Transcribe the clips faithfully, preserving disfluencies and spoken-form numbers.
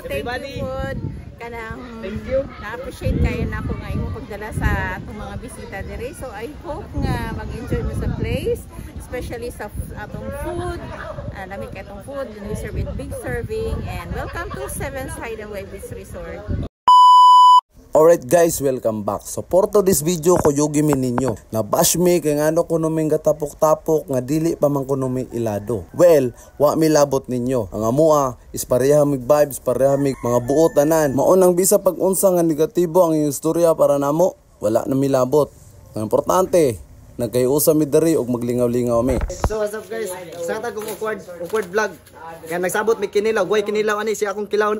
thank you pod kanang na-appreciate kayo na ako nga imong pagdala sa atong mga bisita dire. So I hope nga mag-enjoy mo sa place, especially sa atong food. Uh, lamig ka itong food, we serve it big serving, and welcome to Seven Hideaway Beach Resort. Alright guys, welcome back. So for to this video, kuyugi mi ninyo na bash me kay ngano kuno ming gatapok-tapok nga dili pa man kuno mi ilado. Well, wa mi labot ninyo. Ang amua is pareha mig vibes, pareha mig mga buot tanan. Maunang bisa pag unsa nga negatibo ang iyong istorya para namo, wala na mi labot. Ang importante, nagkayusa mi diri og maglingaw-lingaw mi. So what's up guys? Sa ta kong awkward, awkward vlog. Kaya nagsabot mi kinilaw, way kinilaw ani siya akong kilawon.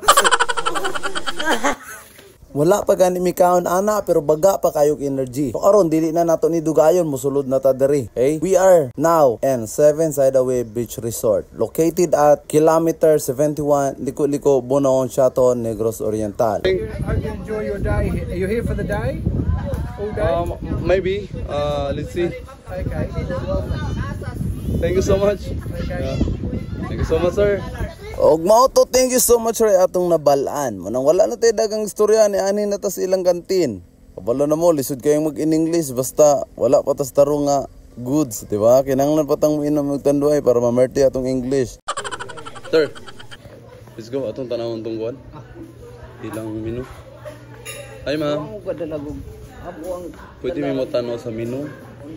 Wala pa gani mi kaon ana pero baga pa kayog energy. So karon dili na nato ni dugayon mosulod na ta diri. Okay? We are now in Seven Hideaway Beach Resort located at kilometer seventy-one liko-liko Bunaon Chateau Negros Oriental. Hope you enjoy your day. Are you here for the day? All day? Um, maybe. Uh, let's see. Okay. Thank you so much. Okay. Uh, thank you so much, sir. Og mao to, thank you so much ray atong nabalaan. Manang wala na tay dagang istorya ni ani na ta sa ilang kantin. Kabalo na mo lisod kayong mag-in-English basta wala pa tas tarong nga goods, di ba? Kinahanglan pa tang inom magtanduay para mamerti atong English. Sir, let's go. Atong tanawon tong kuan. Ilang menu. Ay ma'am. Pwede mo tanaw sa menu.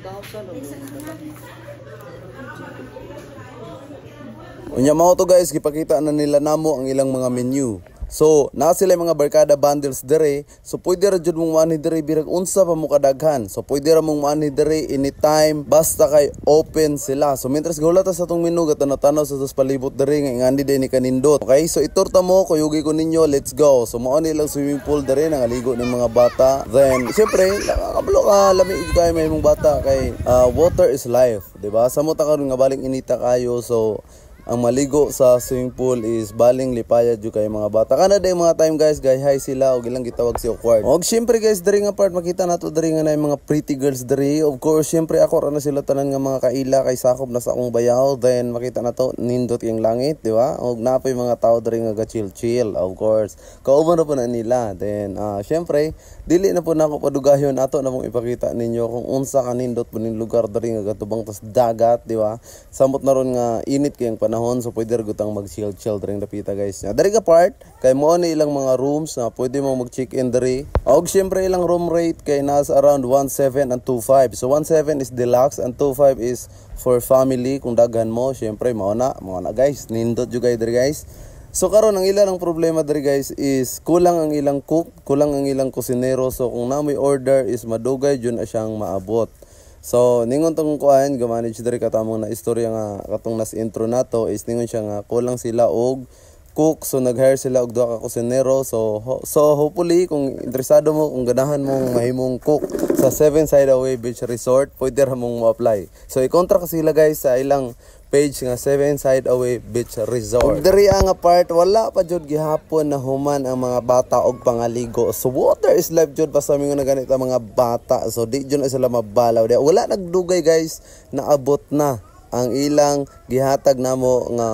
Unya mao to guys, gipakita na nila namo ang ilang mga menu. So, na sila mga barkada bundles dire. So, pwede ra jud mong maani dire birag unsa pa mo kadaghan. So, pwede ra mong maani dire anytime basta kay open sila. So, mientras gulata sa tong menu gatanaw-tanaw sa tos palibot dire nga ingandi day ni kanindot. Okay? So, iturta mo kuyugi ko ninyo, let's go. So, mao ni lang swimming pool dire nangaligo ng mga bata. Then, syempre, kabalo ka lamig kay may mong bata kay uh, water is life, di ba? Sa mo ta karon nga baling inita kayo. So, ang maligo sa swimming pool is baling lipaya jud kay mga bata. Kana day mga time guys, guys hi sila og ilang gitawag si awkward. Og syempre guys, diri nga part makita nato diri nga nay mga pretty girls diri. Of course, syempre ako ra na sila tanan nga mga kaila kay sakop na sa akong bayaw. Then makita nato nindot yung langit, di ba? Og napoy mga tao diri nga ga-chill chill, of course. Kauban na po na nila. Then uh, syempre, dili na po nako padugahon ato na mong ipakita ninyo kung unsa ka nindot po ning lugar diri nga gatubang tas dagat, di ba? Samot na ron nga init kay ang panahon. So pwede ra gutang mag-chill chill dring dapita guys. Na diri ka part kay mo ni ilang mga rooms na pwede mo mag-check in diri. Og syempre ilang room rate kay nasa around one seven and two five. So one seven is deluxe and two five is for family kung daghan mo. Syempre mao na, mao na guys. Nindot jud kay diri guys. So karon ang ilang problema diri guys is kulang ang ilang cook, kulang ang ilang kusinero. So kung na may order is madugay jud na siyang maabot. So ningon tong kuan gamanage diri katamong na istorya nga katong nas intro nato is ningon siya nga kulang sila og cook. So nag-hire sila og duha ka kusinero. So ho, so hopefully kung interesado mo kung ganahan mong mahimong cook sa Seven Hideaway Beach Resort, pwede ra mong mo-apply. So i-contact sila guys sa ilang page nga Seven Hideaway Beach Resort. Og diri nga part wala pa jud gihapon na human ang mga bata og pangaligo. So water is life jud basta mingon na ganito mga bata. So di jud na sila mabalaw. Di wala nagdugay guys, naabot na ang ilang gihatag namo nga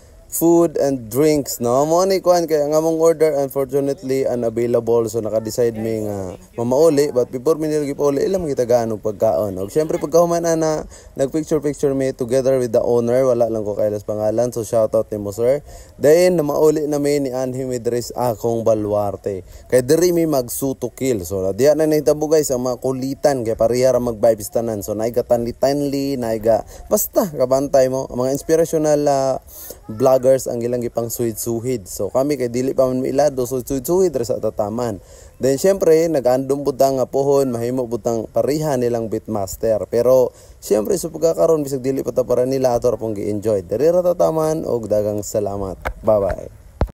food and drinks, no? Mo ni kuan kay ang among order unfortunately unavailable. So naka-decide mi nga mamauli, but before mi nilagi pauli ilang kita gaano pagkaon. Og syempre pagkahuman ana nag-picture picture mi together with the owner, wala lang ko kailas pangalan. So shout out nimo sir. Then na mauli na mi ni Anhi Midres akong baluarte. Kay diri mi magsuto kill. So diya na nahitabo guys ang mga kulitan kay pareha ra mag-vibes tanan. So naay tanli-tanli, naay basta kabantay mo ang mga inspirational uh, vlog ang ilang gipang suhid-suhid. So kami kay dili pa man milado so suhid-suhid ra sa tataman. Then syempre nag-andom butang nga pohon mahimo butang pariha nilang beatmaster. Pero syempre sa pagkakaroon bisag dili pa ta para nila ato ra pong gi-enjoy. Diri ra tataman og dagang salamat. Bye bye.